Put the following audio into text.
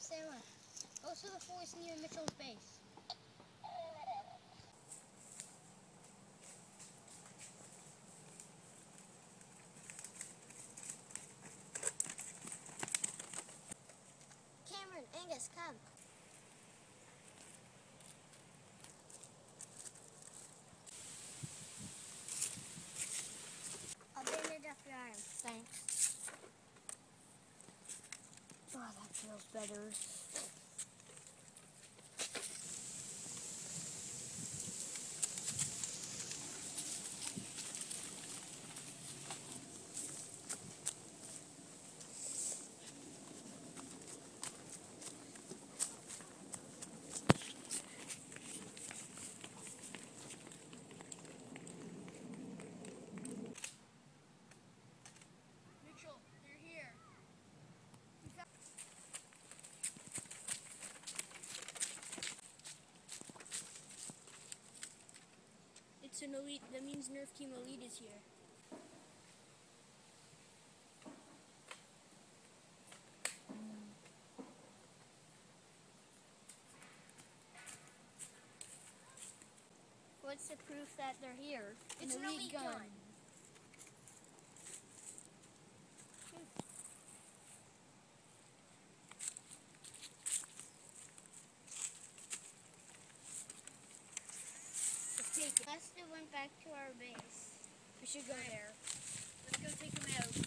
sesone. Also the forest near Mitchell's base. Cameron, Angus, come. I'll bandage up your arm. Thanks. Oh, that feels better. Mitchell, they're here. It's an elite. That means Nerf Team Elite is here. What's the proof that they're here? It's an elite gun. Let's take it. Let's went back to our base. We should go there. Let's go take him out.